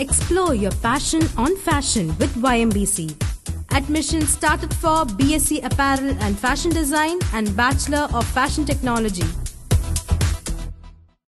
Explore your passion on fashion with YMBC. Admission started for BSc Apparel and Fashion Design and Bachelor of Fashion Technology.